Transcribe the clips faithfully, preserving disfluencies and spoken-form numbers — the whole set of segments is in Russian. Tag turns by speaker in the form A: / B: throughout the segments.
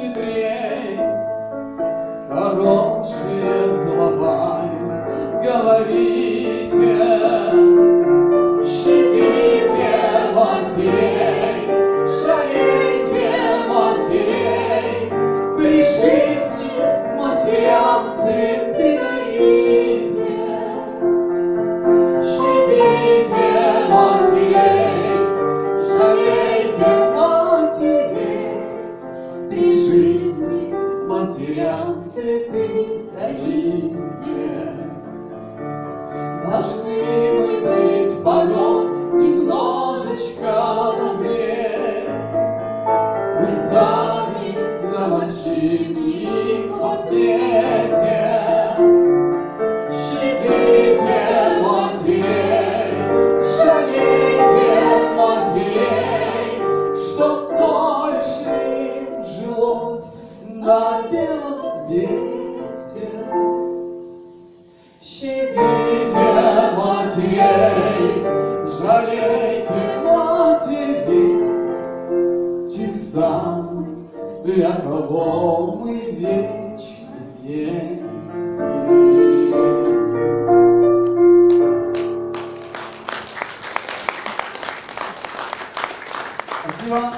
A: щедрей. Хорошие слова говорите, щадите матерей, жалейте матерей, при жизни матерям цветы дарите. Щадите матерей, жалейте матерей, при жизни матерям цветы дарите. Должны мы быть порой немножечко добрее, пусть сами замочим их в ответе. Щадите матерей, жалейте матерей, чтоб дольше им жилось на белом свете. Щадите матерей, жалейте матерей, тех самых, для кого мы вечны дети. Спасибо.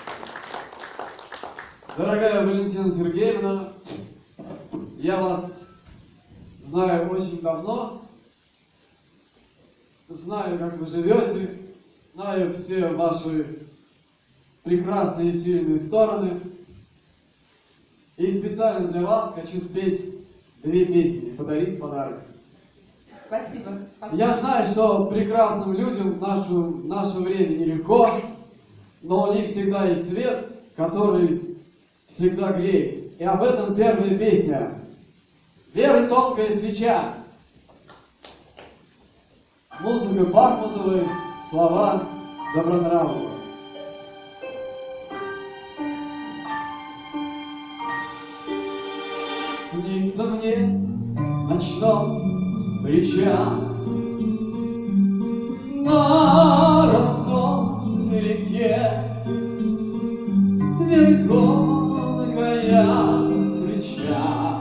A: Дорогая Валентина Сергеевна, я вас знаю очень давно, знаю, как вы живете, знаю все ваши прекрасные и сильные стороны. И специально для вас хочу спеть две песни, подарить подарок.
B: Спасибо. Спасибо.
A: Я знаю, что прекрасным людям в, нашу, в наше время нелегко, но у них всегда есть свет, который всегда греет. И об этом первая песня. Веры тонкая свеча. Музыка Бахмутовой, слова Добронравова. Снится мне ночном причал на родной реке, верь тонкая свеча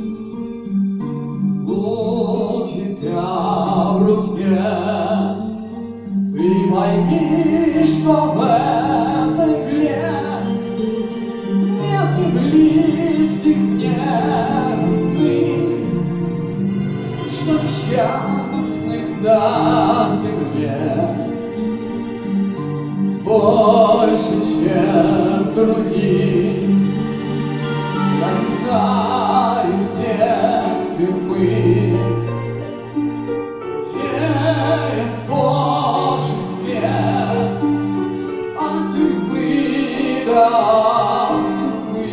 A: у тебя в руке. Ты пойми, что в этой мгле нет ни близких, ни родных, что несчастных на земле больше, чем других. Разве знали в детстве мы, веря в Божий свет, от тюрьмы до судьбы?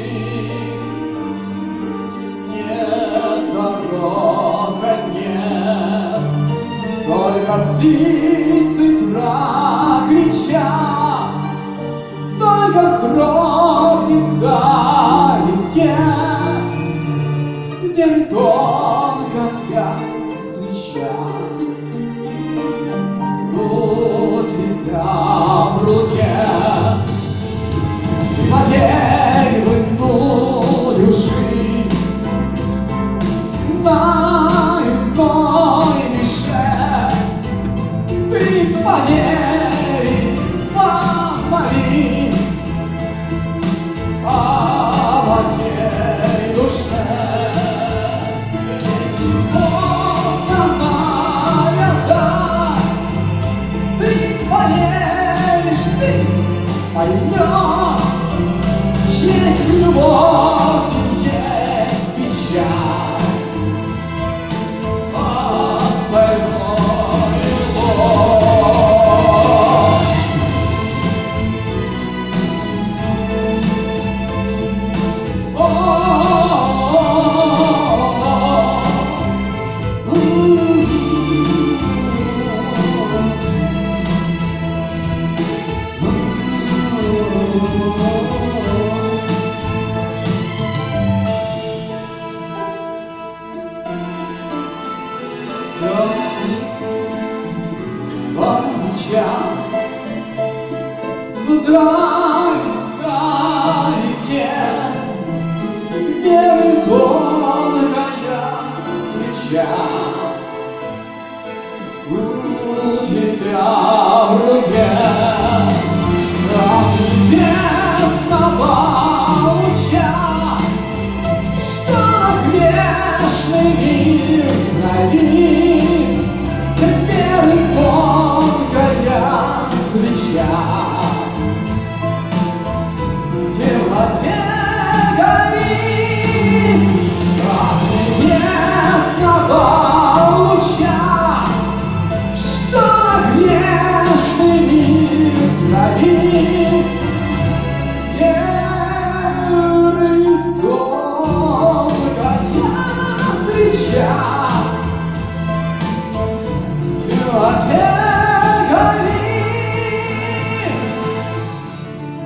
A: Нет зарока, нет, только птицы прокричат, только вздрогнет вдалеке, верь тонкая свеча у тебя в руке. Ты поверь в иную жизнь, на иной мишень. Ты поверь, помолись о моей душе. Если поздно, моя даль, ты поверишь, ты поймешь, есть любовь, есть печаль, остальное ложь.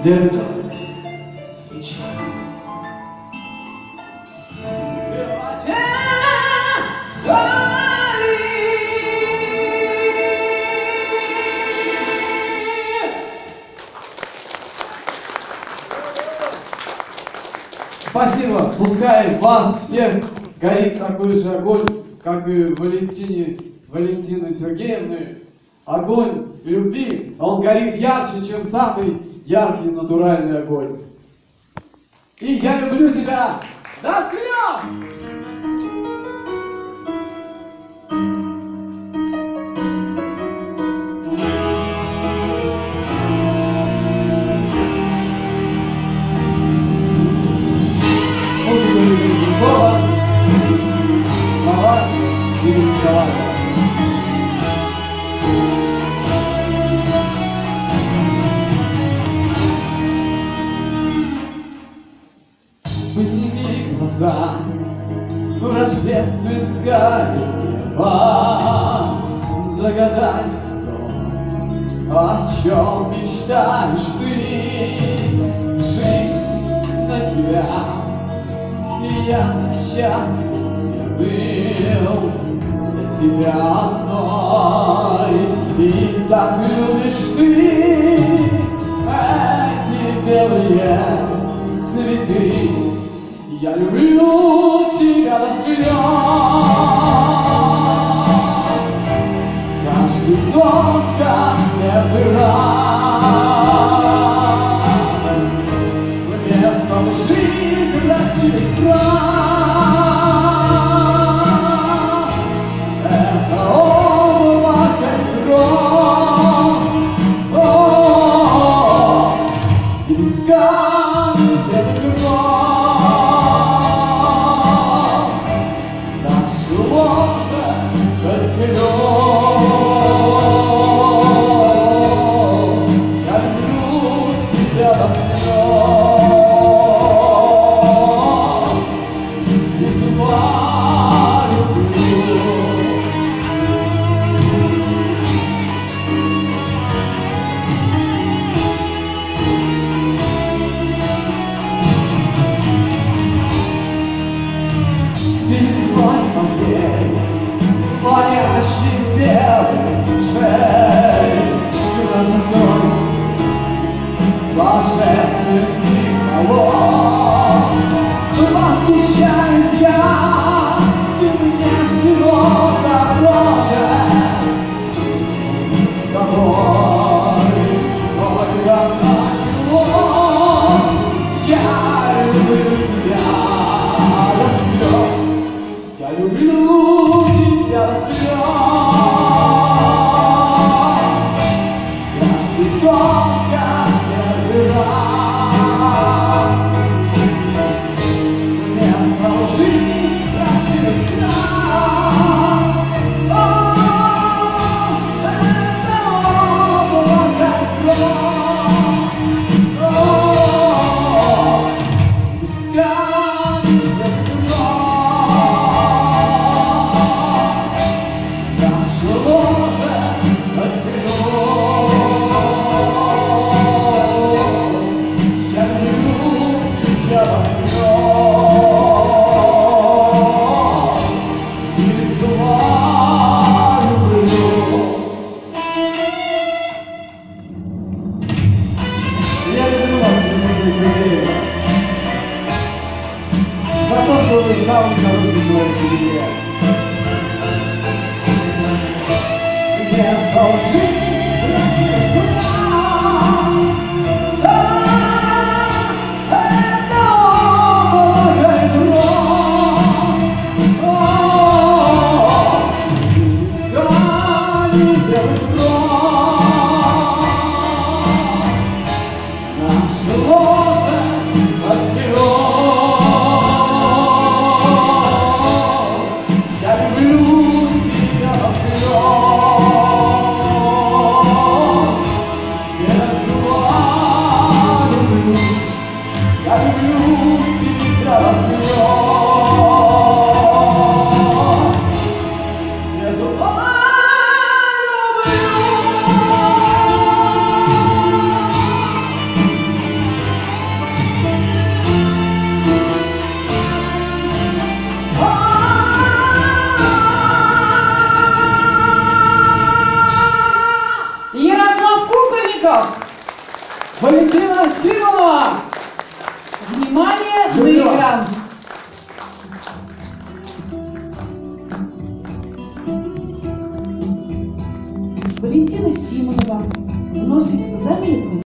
A: где-то свеча. Спасибо. Пускай вас всех горит такой же огонь, как и Валентине, Валентины Сергеевны. Огонь любви, он горит ярче, чем самый яркий натуральный огонь. И я люблю тебя до слез! Музыку Игоря Гудкова, слова Игоря Николаева. Подними глаза в рождественское небо, загадай все, о чем мечтаешь ты. Жизнь на тебя, и я так счастлив был для тебя одной. И так любишь ты эти белые цветы. Я люблю тебя до слез. Каждый вздох, как первый раз. Вместо лжи красивых фраз. Это облако из роз. О, и висками белых роз. Парящий белый шей красотой божественных волос. Восхищаюсь я, ты мне всего дороже. С тобой только началось. Я люблю тебя до слез. Я люблю тебя до слез. Каждый вздох, как первый раз. Вместо лжи красивых фраз. О, это облако из роз. О, искать белых роз. Наше ложе раскрылось. Я люблю тебя до слез. И снова люблю. Я люблю вас, Валентина Сергеевна, за то, что вы самый хороший человек в земле. Вместо лжи красивых фраз. Это облако из роз. О, искали белых роз. Наше ложе расстелилось. Я люблю тебя до слез. Я люблю тебя до слез. Без ума люблю.
C: Валентина Симонова вносит заметный